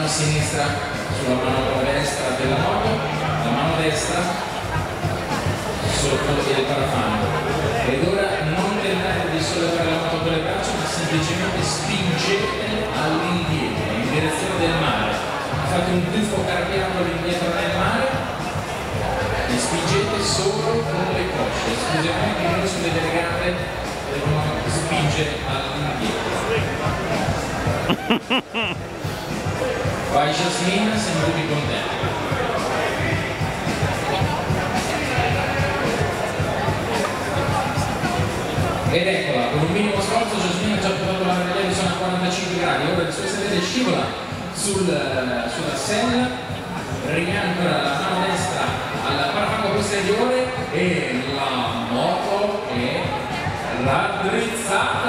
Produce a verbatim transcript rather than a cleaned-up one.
mano sinistra sulla mano destra della moto, la mano destra sotto il parafango. Ed ora non tentate di sollevare la moto con le braccia, ma semplicemente spingete all'indietro, in direzione del mare. Fate un tuffo carpiato all'indietro nel mare e spingete solo con le cosce, esclusivamente il muso delle gambe devono spingere all'indietro. Vai Jasmine, siamo tutti contenti. Ed eccola, con un minimo sforzo Jasmine ha già portato la Harley Davidson a quarantacinque gradi, ora le sue sedere scivola sul, sulla sella, riancora la mano destra al parafango posteriore e la moto è raddrizzata.